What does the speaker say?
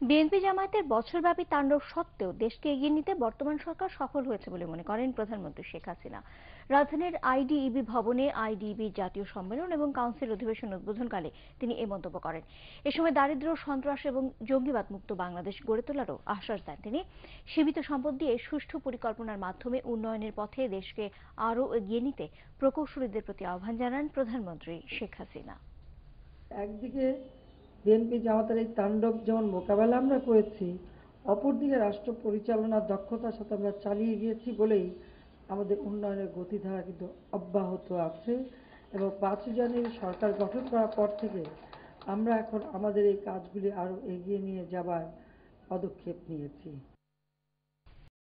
BNP জামায়াতের বছরব্যাপী তাণ্ডব সত্ত্বেও দেশকে এগিয়ে নিতে বর্তমান সরকার সফল হয়েছে বলে মনে করেন প্রধানমন্ত্রী শেখ হাসিনা। রাজধানীর আইডিইবি ভবনে আইডিইবি জাতীয় সম্মেলন এবং কাউন্সিল অধিবেশন উদ্বোধনকালে তিনি এ মন্তব্য করেন। এ সময় দারিদ্র্য, সন্ত্রাস এবং জঙ্গিবাদ মুক্ত বাংলাদেশ গড়ে তোলারও আশ্বাস দেন তিনি। সীমিত সম্পদ দিয়ে সুষ্ঠু পরিকল্পনার মাধ্যমে উন্নয়নের পথে দেশকে আরও এগিয়ে নিতে প্রকৌশলীদের প্রতি আহ্বান জানান প্রধানমন্ত্রী শেখ হাসিনা। একদিকে বিএনপি জামাতের এই তাণ্ডব যেমন মোকাবেলা আমরা করেছি, অপরদিকে রাষ্ট্র পরিচালনার দক্ষতার সাথে আমরা চালিয়ে গিয়েছি বলেই আমাদের উন্নয়নের গতিধারা কিন্তু অব্যাহত আছে। এবং 5 জানুয়ারি সরকার গঠন করার পর থেকে আমরা এখন আমাদের এই কাজগুলি আরও এগিয়ে নিয়ে যাবার পদক্ষেপ নিয়েছি।